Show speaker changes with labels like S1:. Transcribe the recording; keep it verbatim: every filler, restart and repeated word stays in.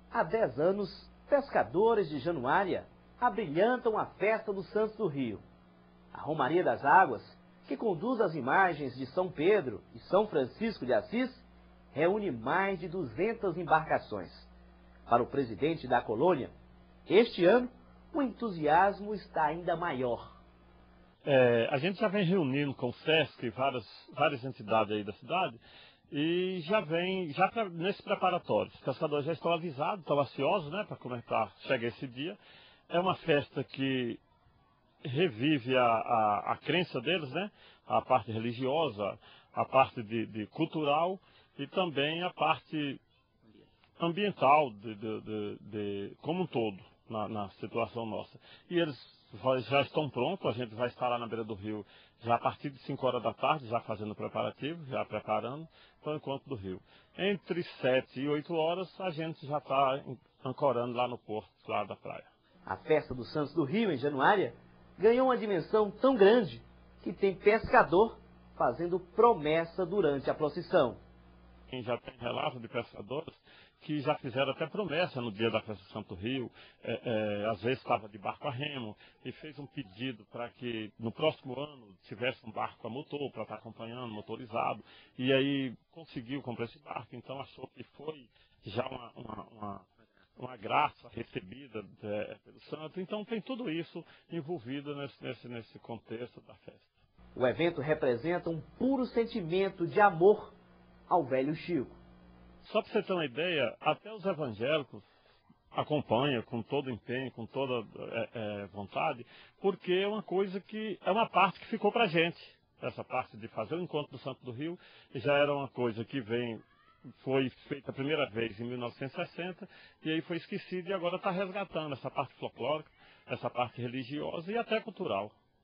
S1: Há dez anos, pescadores de Januária abrilhantam a festa dos Santos do Rio. A Romaria das Águas, que conduz as imagens de São Pedro e São Francisco de Assis, reúne mais de duzentas embarcações. Para o presidente da colônia, este ano o entusiasmo está ainda maior.
S2: É, a gente já vem reunindo com o SESC e várias, várias entidades aí da cidade e já vem, já pra, nesse preparatório. Os pescadores já estão avisados, estão ansiosos, né, para comentar, chega esse dia. É uma festa que revive a, a, a crença deles, né, a parte religiosa, a parte de, de cultural e também a parte ambiental de, de, de, de, como um todo na, na situação nossa. E eles já estão prontos, a gente vai estar lá na beira do rio já a partir de cinco horas da tarde, já fazendo o preparativo, já preparando para o encontro do rio. Entre sete e oito horas a gente já está ancorando lá no porto, lá da praia.
S1: A festa dos Santos do Rio, em Januária, ganhou uma dimensão tão grande que tem pescador fazendo promessa durante a procissão.
S2: Quem já tem relato de pescadores que já fizeram até promessa no dia da festa do Santo Rio, é, é, às vezes estava de barco a remo, e fez um pedido para que no próximo ano tivesse um barco a motor, para estar acompanhando, motorizado, e aí conseguiu comprar esse barco, então achou que foi já uma, uma, uma, uma graça recebida é, pelo santo, então tem tudo isso envolvido nesse, nesse, nesse contexto da festa.
S1: O evento representa um puro sentimento de amor ao velho Chico.
S2: Só para você ter uma ideia, até os evangélicos acompanham com todo empenho, com toda é, é, vontade, porque é uma coisa que é uma parte que ficou para a gente. Essa parte de fazer o encontro do Santo do Rio já era uma coisa que vem, foi feita a primeira vez em mil novecentos e sessenta e aí foi esquecida e agora está resgatando essa parte folclórica, essa parte religiosa e até cultural.